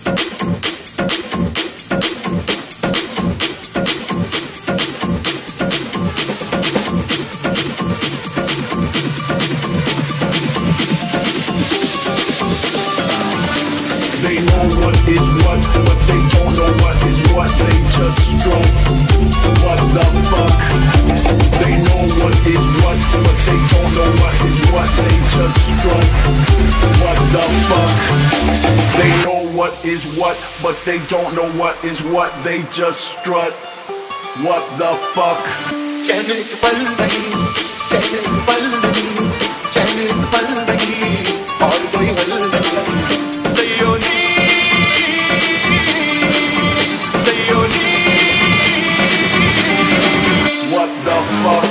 They know what is what, but they don't know what is what. They just stroke. What the fuck? They know what is what, but they don't know what is what. They just stroke. What the fuck? They know what is what, but they don't know what is what. They just strut. What the fuck? चैन पल नहीं, चैन पल नहीं, चैन पल नहीं, और कोई हल नहीं। Sayoni, Sayoni. What the fuck?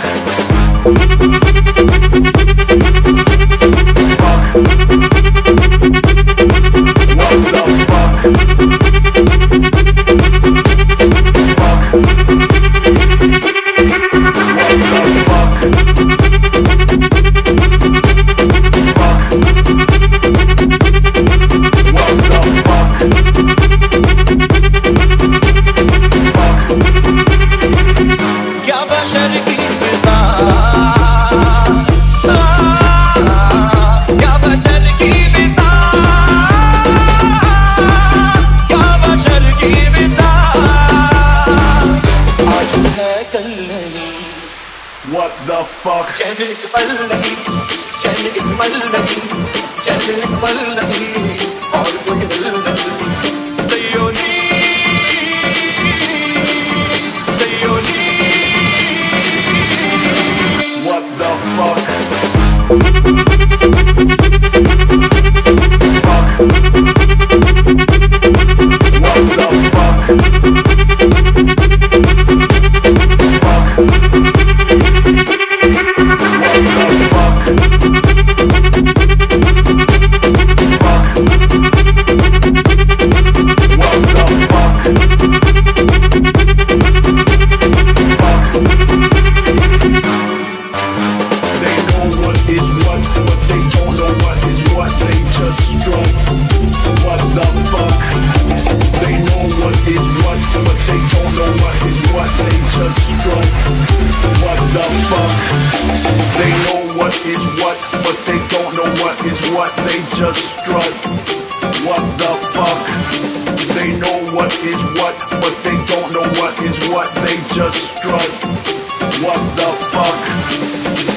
Fuck. What the fuck? Fuck. क्या बशर की फिजा, क्या बशर की फिजा, क्या बशर की फिजा, आज है कल नहीं। What the fuck? चैन पल नहीं, चैन पल नहीं, चैन पल नहीं, और कोई हल नहीं। Sayoni, Sayoni. What the fuck? Fuck. What the fuck? Fuck. What the fuck? Fuck. What the fuck? Fuck. They know what is what, but they don't know what is what. They just stroke. What the fuck? They know what is what, but they don't know what is what. They just stroke. What the fuck? They know what is what, but they don't know what is what. They just strut. What the fuck? They know what is what, but they don't know what is what. They just strut. What the fuck?